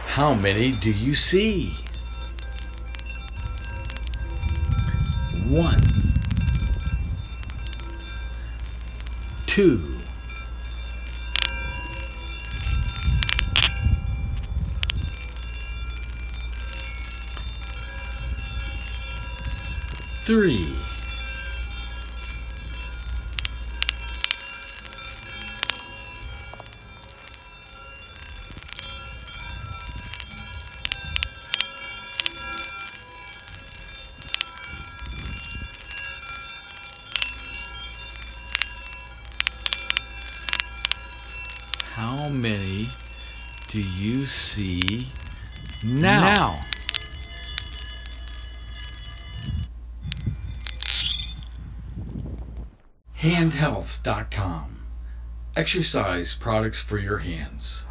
How many do you see? 1, 2, 3, 'How many do you see now? Handhealth.com. Exercise products for your hands.